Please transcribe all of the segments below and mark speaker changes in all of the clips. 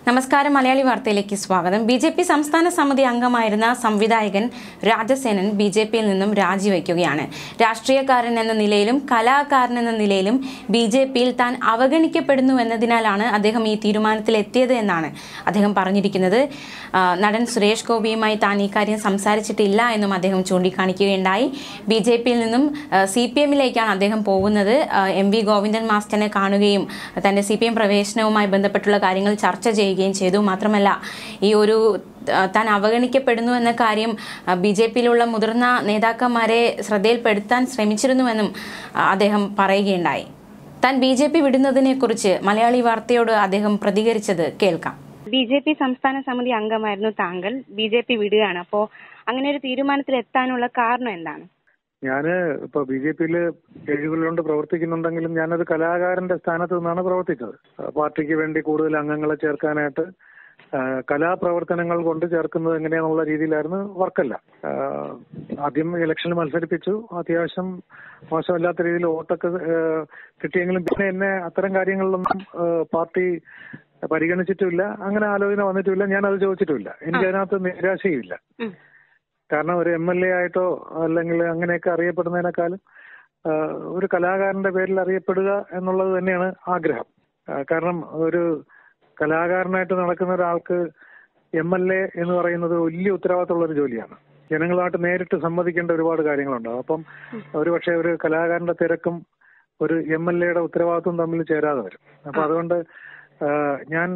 Speaker 1: നമസ്കാരം. മലയാളി വാർത്തയിലേക്ക് സ്വാഗതം. ബി.ജെ.പി. സംസ്ഥാന സമിതി അംഗമായിരുന്ന സംവിധായകൻ രാജസേനൻ ബി.ജെ.പിയിൽ നിന്നും രാജിവെക്കുകയാണ്. രാഷ്ട്രീയക്കാരൻ എന്ന നിലയിലും കലാകാരൻ എന്ന നിലയിലും ബി.ജെ.പിയിൽ താൻ അവഗണിക്കപ്പെടുന്നുവെന്നതിനാലാണ് അദ്ദേഹം ഈ തീരുമാനത്തിലെത്തിയത് എന്നാണ് അദ്ദേഹം പറഞ്ഞിരിക്കുന്നത്. നടൻ സുരേഷ് ഗോപിയുമായി താൻ ഈ കാര്യം സംസാരിച്ചിട്ടില്ല എന്നും അദ്ദേഹം ചൂണ്ടിക്കാണിക്കുകയുണ്ടായി. ബി.ജെ.പിയിൽ നിന്നും CPM-ലേക്കാണ് അദ്ദേഹം പോകുന്നത്. MV ഗോവിന്ദൻ മാസ്റ്ററിനെ കാണുകയും തന്റെ CPM പ്രവേശനവുമായി ബന്ധപ്പെട്ടുള്ള കാര്യങ്ങൾ ചർച്ച ചെയ്യുകയും ചെയ്തു. മാത്രമല്ല, ഈ ഒരു താൻ അവഗണിക്കപ്പെടുന്നു എന്ന കാര്യം ബി.ജെ.പിയിലുള്ള മുതിർന്ന നേതാക്കന്മാരെ ശ്രദ്ധയിൽപ്പെടുത്താൻ ശ്രമിച്ചിരുന്നുവെന്നും അദ്ദേഹം പറയുകയുണ്ടായി. താൻ ബി.ജെ.പി. വിടുന്നതിനെ കുറിച്ച് മലയാളി വാർത്തയോട് അദ്ദേഹം പ്രതികരിച്ചത് കേൾക്കാം.
Speaker 2: ബി.ജെ.പി. സംസ്ഥാന സമിതി അംഗമായിരുന്നു താങ്കൾ. ബി.ജെ.പി. വിടുകയാണ്. അപ്പോ അങ്ങനെ ഒരു തീരുമാനത്തിൽ എത്താനുള്ള കാരണം എന്താണ്?
Speaker 3: ഞാന് ഇപ്പൊ ബി.ജെ.പിയില് 7 കൊല്ലം കൊണ്ട് പ്രവർത്തിക്കുന്നുണ്ടെങ്കിലും ഞാനൊരു കലാകാരന്റെ സ്ഥാനത്ത് നിന്നാണ് പ്രവർത്തിച്ചത്. പാർട്ടിക്ക് വേണ്ടി കൂടുതൽ അംഗങ്ങളെ ചേർക്കാനായിട്ട് കലാപ്രവർത്തനങ്ങൾ കൊണ്ട് ചേർക്കുന്നത് എങ്ങനെയാണെന്നുള്ള രീതിയിലായിരുന്നു വർക്കല്ല. ആദ്യം ഇലക്ഷനിൽ മത്സരിപ്പിച്ചു. അത്യാവശ്യം മോശമില്ലാത്ത രീതിയിൽ വോട്ടൊക്കെ കിട്ടിയെങ്കിലും പിന്നെ എന്നെ അത്തരം കാര്യങ്ങളിലൊന്നും പാർട്ടി പരിഗണിച്ചിട്ടുമില്ല. അങ്ങനെ ആലോചന വന്നിട്ടുമില്ല. ഞാനത് ചോദിച്ചിട്ടുമില്ല. എനിക്കതിനകത്ത് നിരാശയുമില്ല. കാരണം ഒരു MLA ആയിട്ടോ അല്ലെങ്കിൽ അങ്ങനെയൊക്കെ അറിയപ്പെടുന്നതിനേക്കാളും ഒരു കലാകാരന്റെ പേരിൽ അറിയപ്പെടുക എന്നുള്ളത് തന്നെയാണ് ആഗ്രഹം. കാരണം ഒരു കലാകാരനായിട്ട് നടക്കുന്ന ഒരാൾക്ക് MLA എന്ന് പറയുന്നത് വലിയ ഉത്തരവാദിത്തമുള്ള ഒരു ജോലിയാണ്. ജനങ്ങളുമായിട്ട് നേരിട്ട് സംവദിക്കേണ്ട ഒരുപാട് കാര്യങ്ങളുണ്ടാവും. അപ്പം ഒരുപക്ഷെ ഒരു കലാകാരന്റെ തിരക്കും ഒരു MLA-യുടെ ഉത്തരവാദിത്വം തമ്മിൽ ചേരാതെ വരും. അപ്പൊ അതുകൊണ്ട് ഞാൻ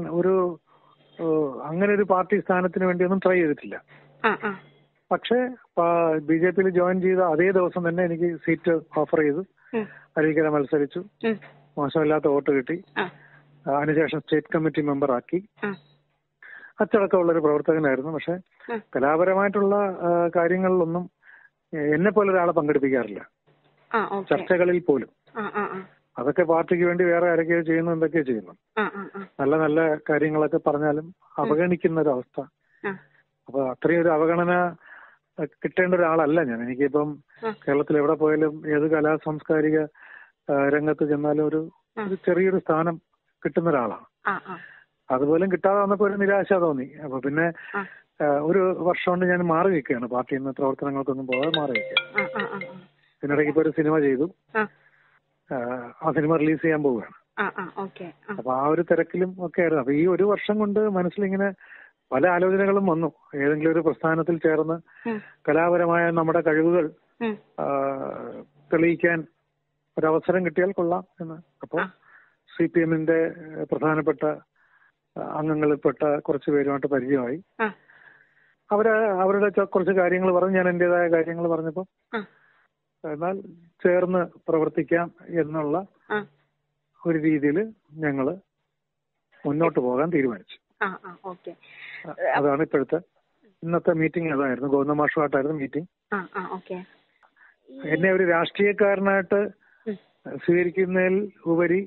Speaker 3: അങ്ങനെ ഒരു പാർട്ടി സ്ഥാനത്തിന് വേണ്ടിയൊന്നും ട്രൈ ചെയ്തിട്ടില്ല. പക്ഷേ ബി.ജെ.പിയിൽ ജോയിൻ ചെയ്ത അതേ ദിവസം തന്നെ എനിക്ക് സീറ്റ് ഓഫർ ചെയ്തു. അരീക്കര മത്സരിച്ചു. മോശമില്ലാത്ത വോട്ട് കിട്ടി. അതിനുശേഷം സ്റ്റേറ്റ് കമ്മിറ്റി മെമ്പർ ആക്കി. അച്ചടക്കമുള്ളൊരു പ്രവർത്തകനായിരുന്നു. പക്ഷെ കലാപരമായിട്ടുള്ള കാര്യങ്ങളിലൊന്നും എന്നെ പോലെ ഒരാളെ പങ്കെടുപ്പിക്കാറില്ല. ചർച്ചകളിൽ പോലും. അതൊക്കെ പാർട്ടിക്ക് വേണ്ടി വേറെ ആരൊക്കെയോ ചെയ്യുന്നു, എന്തൊക്കെയോ ചെയ്യുന്നു. നല്ല നല്ല കാര്യങ്ങളൊക്കെ പറഞ്ഞാലും അവഗണിക്കുന്ന ഒരു അവസ്ഥ. അപ്പൊ അത്രയും ഒരു അവഗണന കിട്ടേണ്ട ഒരാളല്ല ഞാൻ. എനിക്കിപ്പം കേരളത്തിൽ എവിടെ പോയാലും ഏത് കലാ സാംസ്കാരിക രംഗത്ത് ചെന്നാലും ഒരു ചെറിയൊരു സ്ഥാനം കിട്ടുന്ന ഒരാളാണ്. അതുപോലും കിട്ടാതെ വന്നപ്പോ ഒരു നിരാശ തോന്നി. അപ്പൊ പിന്നെ ഒരു വർഷം കൊണ്ട് ഞാൻ മാറി നിൽക്കുകയാണ്. പാർട്ടിയിൽ നിന്ന് പ്രവർത്തനങ്ങൾക്കൊന്നും പോകാതെ മാറി നിൽക്കുക. ഇതിനിടയ്ക്ക് ഇപ്പൊ ഒരു സിനിമ ചെയ്തു. ആ സിനിമ റിലീസ് ചെയ്യാൻ പോവുകയാണ്. അപ്പൊ ആ ഒരു തിരക്കിലും ഒക്കെ ആയിരുന്നു. അപ്പൊ ഈ ഒരു വർഷം കൊണ്ട് മനസ്സിലിങ്ങനെ പല ആലോചനകളും വന്നു. ഏതെങ്കിലും ഒരു പ്രസ്ഥാനത്തിൽ ചേർന്ന് കലാപരമായ നമ്മുടെ കഴിവുകൾ തെളിയിക്കാൻ ഒരവസരം കിട്ടിയാൽ കൊള്ളാം എന്ന്. അപ്പൊ CPM-ന്റെ പ്രധാനപ്പെട്ട അംഗങ്ങളിൽപ്പെട്ട കുറച്ച് പേരുമായിട്ട് പരിചയമായി. അവരുടെ കുറച്ച് കാര്യങ്ങൾ പറഞ്ഞ് ഞാൻ എന്റേതായ കാര്യങ്ങൾ പറഞ്ഞപ്പോ എന്നാൽ ചേർന്ന് പ്രവർത്തിക്കാം എന്നുള്ള ഒരു രീതിയിൽ ഞങ്ങള് മുന്നോട്ട് പോകാൻ തീരുമാനിച്ചു. അതാണ് ഇന്നത്തെ മീറ്റിംഗ്. അതായിരുന്നു ഗോവിന്ദ മാഷുമായിട്ടായിരുന്നു മീറ്റിംഗ്. എന്നെ ഒരു രാഷ്ട്രീയക്കാരനായിട്ട് സ്വീകരിക്കുന്നതിൽ ഉപരി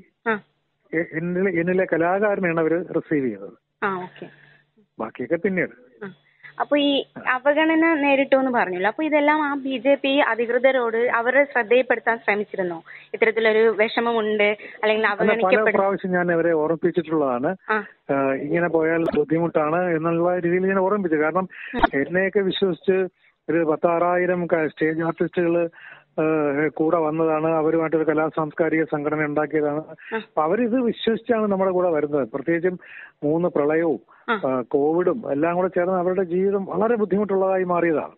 Speaker 3: എന്നിലെ കലാകാരനാണ് അവര് റിസീവ് ചെയ്തത്. ബാക്കിയൊക്കെ പിന്നീട്.
Speaker 2: അപ്പൊ ഈ അവഗണന നേരിട്ടു എന്ന് പറഞ്ഞല്ലോ. അപ്പൊ ഇതെല്ലാം ആ ബി.ജെ.പി. അധികൃതരോട് അവരുടെ ശ്രദ്ധയിൽപ്പെടുത്താൻ ശ്രമിച്ചിരുന്നോ? ഇത്തരത്തിലൊരു വിഷമമുണ്ട് അല്ലെങ്കിൽ
Speaker 3: പല പ്രാവശ്യം ഞാൻ അവരെ ഓർമ്മിപ്പിച്ചിട്ടുള്ളതാണ്. ഇങ്ങനെ പോയാൽ ബുദ്ധിമുട്ടാണ് എന്നുള്ള രീതിയിൽ ഞാൻ ഓർമ്മിപ്പിച്ചു. കാരണം എന്നെയൊക്കെ വിശ്വസിച്ച് ഒരു 10,000 സ്റ്റേജ് ആർട്ടിസ്റ്റുകള് കൂടെ വന്നതാണ്. അവരുമായിട്ടൊരു കലാ സാംസ്കാരിക സംഘടന ഉണ്ടാക്കിയതാണ്. അപ്പൊ അവരിത് വിശ്വസിച്ചാണ് നമ്മുടെ കൂടെ വരുന്നത്. പ്രത്യേകിച്ചും 3 പ്രളയവും കോവിഡും എല്ലാം കൂടെ ചേർന്ന് അവരുടെ ജീവിതം വളരെ ബുദ്ധിമുട്ടുള്ളതായി മാറിയതാണ്.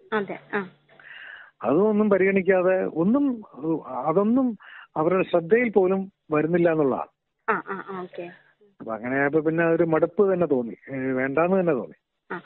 Speaker 3: അതൊന്നും പരിഗണിക്കാതെ അതൊന്നും അവരുടെ ശ്രദ്ധയിൽ പോലും വരുന്നില്ല എന്നുള്ളതാണ്. അപ്പൊ അങ്ങനെയായപ്പോ പിന്നെ ഒരു മടുപ്പ് തന്നെ തോന്നി. വേണ്ടാന്ന് തന്നെ തോന്നി.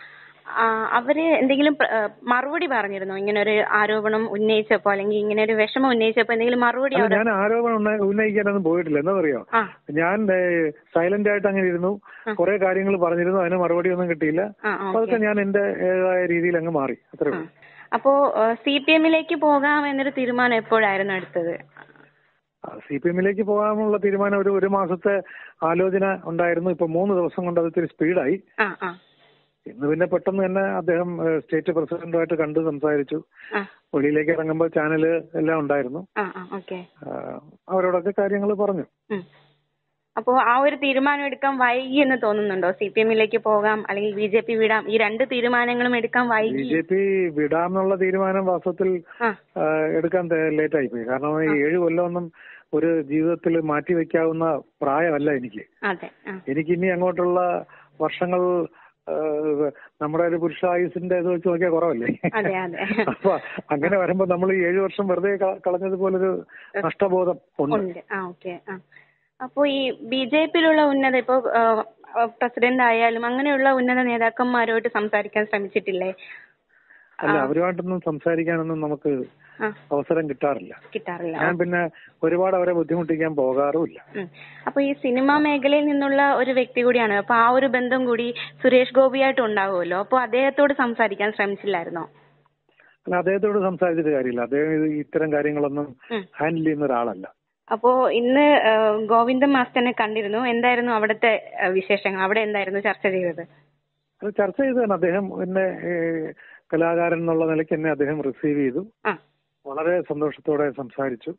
Speaker 2: അവര് എന്തെങ്കിലും മറുപടി പറഞ്ഞിരുന്നോ? ഇങ്ങനെ ഒരു ആരോപണം ഉന്നയിച്ചപ്പോ അല്ലെങ്കിൽ ഇങ്ങനെ ഒരു വിഷമം ഉന്നയിച്ചപ്പോ എന്തെങ്കിലും മറുപടി?
Speaker 3: ഞാൻ ആരോപണം ഉന്നയിക്കാനൊന്നും പോയിട്ടില്ല. എന്താ പറയാ, ഞാൻ സൈലന്റ് ആയിട്ട് അങ്ങനെ ഇരുന്നു. കുറെ കാര്യങ്ങൾ പറഞ്ഞിരുന്നു. അതിന് മറുപടി ഒന്നും കിട്ടിയില്ല. അതൊക്കെ ഞാൻ എന്റേതായ രീതിയിൽ അങ്ങ് മാറി. അത്രേ ഉള്ളൂ.
Speaker 2: അപ്പോ CPM-ലേക്ക് പോകാം എന്നൊരു തീരുമാനം എപ്പോഴായിരുന്നു എടുത്തത്?
Speaker 3: CPM-ലേക്ക് പോകാനുള്ള തീരുമാനം ഒരു മാസത്തെ ആലോചന ഉണ്ടായിരുന്നു. ഇപ്പൊ 3 ദിവസം കൊണ്ട് അത് ഇത്തിരി സ്പീഡായി. ഇന്ന് പിന്നെ പെട്ടെന്ന് തന്നെ അദ്ദേഹം സ്റ്റേറ്റ് പ്രസിഡന്റുമായിട്ട് കണ്ട് സംസാരിച്ചു. വെളിയിലേക്ക് ഇറങ്ങുമ്പോൾ ചാനല് എല്ലാം ഉണ്ടായിരുന്നു. അവരോടൊക്കെ കാര്യങ്ങൾ പറഞ്ഞു.
Speaker 2: അപ്പോ ആ ഒരു തീരുമാനം എടുക്കാൻ വൈകി എന്ന് തോന്നുന്നുണ്ടോ? CPM-ലേക്ക് പോകാം അല്ലെങ്കിൽ BJP വിടാം, ഈ രണ്ട് തീരുമാനങ്ങളും എടുക്കാൻ വൈകി?
Speaker 3: BJP വിടാന്നുള്ള തീരുമാനം വാസ്തവത്തിൽ എടുക്കാൻ ലേറ്റ് ആയിപ്പോയി. കാരണം ഈ 7 കൊല്ലമൊന്നും ഒരു ജീവിതത്തിൽ മാറ്റിവെക്കാവുന്ന പ്രായമല്ല എനിക്ക്. എനിക്ക് ഇനി അങ്ങോട്ടുള്ള വർഷങ്ങൾ നമ്മുടെ ഒരു പുരുഷായുസിന്റെ ഇത് വെച്ച് നോക്കിയാൽ കുറവല്ലേ. അപ്പൊ അങ്ങനെ വരുമ്പോ നമ്മൾ ഈ 7 വർഷം വെറുതെ കളഞ്ഞതുപോലൊരു നഷ്ടബോധം ഉണ്ട്.
Speaker 2: അപ്പോ ഈ BJP-യിലുള്ള ഉന്നത ഇപ്പോ പ്രസിഡന്റ് ആയാലും അങ്ങനെയുള്ള ഉന്നത നേതാക്കന്മാരുമായിട്ട് സംസാരിക്കാൻ ശ്രമിച്ചിട്ടില്ലേ?
Speaker 3: അല്ല, അവരുമായിട്ടൊന്നും സംസാരിക്കാനൊന്നും നമുക്ക് അവസരം കിട്ടാറില്ല. ഞാൻ പിന്നെ ഒരുപാട് അവരെ ബുദ്ധിമുട്ടിക്കാൻ പോകാറുമില്ല.
Speaker 2: അപ്പൊ ഈ സിനിമാ മേഖലയിൽ നിന്നുള്ള ഒരു വ്യക്തി കൂടിയാണ്. അപ്പൊ ആ ഒരു ബന്ധം കൂടി സുരേഷ് ഗോപിയായിട്ട് ഉണ്ടാവുമല്ലോ. അപ്പൊ അദ്ദേഹത്തോട് സംസാരിക്കാൻ ശ്രമിച്ചില്ലായിരുന്നോ?
Speaker 3: അല്ല, അദ്ദേഹത്തോട് സംസാരിച്ചിട്ട് കാര്യമില്ല. അദ്ദേഹം ഇത്തരം കാര്യങ്ങളൊന്നും ഹാൻഡിൽ ചെയ്യുന്ന ഒരാളല്ല.
Speaker 2: അപ്പോ ഇന്ന് ഗോവിന്ദൻ മാസ്റ്ററിനെ കണ്ടിരുന്നു. എന്തായിരുന്നു അവിടുത്തെ വിശേഷങ്ങൾ? അവിടെ എന്തായിരുന്നു ചർച്ച ചെയ്തത്?
Speaker 3: അത് ചർച്ച ചെയ്തതാണ്. അദ്ദേഹം എന്നെ കലാകാരൻ എന്നുള്ള നിലയ്ക്ക് എന്നെ അദ്ദേഹം റിസീവ് ചെയ്തു. വളരെ സന്തോഷത്തോടെ സംസാരിച്ചു.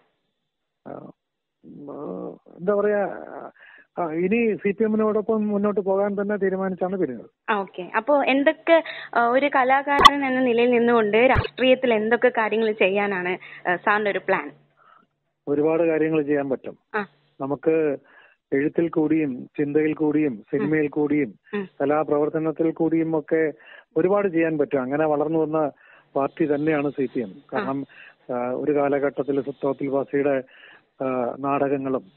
Speaker 3: എന്താ പറയാ, ഇനി CPM-നോടൊപ്പം മുന്നോട്ട് പോകാൻ തന്നെ തീരുമാനിച്ചാണ് പിരിഞ്ഞത്.
Speaker 2: അപ്പോ എന്തൊക്കെ ഒരു കലാകാരൻ എന്ന നിലയിൽ നിന്നുകൊണ്ട് രാഷ്ട്രീയത്തിൽ എന്തൊക്കെ കാര്യങ്ങൾ ചെയ്യാനാണ് സാറിന്റെ ഒരു പ്ലാൻ?
Speaker 3: ഒരുപാട് കാര്യങ്ങൾ ചെയ്യാൻ പറ്റും. നമുക്ക് എഴുത്തിൽ കൂടിയും ചിന്തയിൽ കൂടിയും സിനിമയിൽ കൂടിയും കലാപ്രവർത്തനത്തിൽ കൂടിയും ഒക്കെ ഒരുപാട് ചെയ്യാൻ പറ്റും. അങ്ങനെ വളർന്നു വന്ന പാർട്ടി തന്നെയാണ് CPM. കാരണം ഒരു കാലഘട്ടത്തിൽ തോപ്പിൽ വാസിയുടെ നാടകങ്ങളും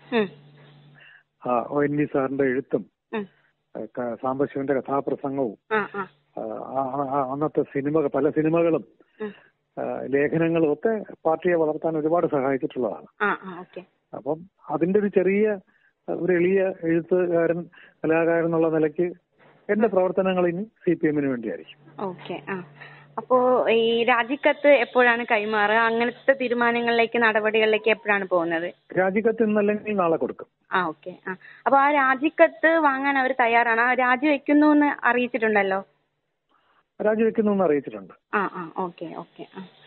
Speaker 3: ONV സാറിന്റെ എഴുത്തും സാംബശിവന്റെ കഥാപ്രസംഗവും അന്നത്തെ പല സിനിമകളും ലേഖനങ്ങളും ഒക്കെ പാർട്ടിയെ വളർത്താൻ ഒരുപാട് സഹായിച്ചിട്ടുള്ളതാണ്. അപ്പം അതിന്റെ ഒരു എളിയ എഴുത്തുകാരൻ കലാകാരൻ എന്നുള്ള നിലയ്ക്ക് എന്റെ പ്രവർത്തനങ്ങൾ ഇനി CPM-ന് വേണ്ടിയായിരിക്കും.
Speaker 2: അപ്പോ ഈ രാജിക്കത്ത് എപ്പോഴാണ് കൈമാറുക? അങ്ങനത്തെ തീരുമാനങ്ങളിലേക്ക് നടപടികളിലേക്ക് എപ്പോഴാണ് പോകുന്നത്?
Speaker 3: രാജിക്കത്ത് ഇന്നല്ലെങ്കിൽ നാളെ കൊടുക്കും.
Speaker 2: അപ്പൊ ആ രാജിക്കത്ത് വാങ്ങാൻ അവർ തയ്യാറാണ്? രാജിവെക്കുന്നു എന്ന് അറിയിച്ചിട്ടുണ്ടല്ലോ?
Speaker 3: രാജിവെക്കുന്നു എന്ന് അറിയിച്ചിട്ടുണ്ട്.
Speaker 2: ഓക്കെ.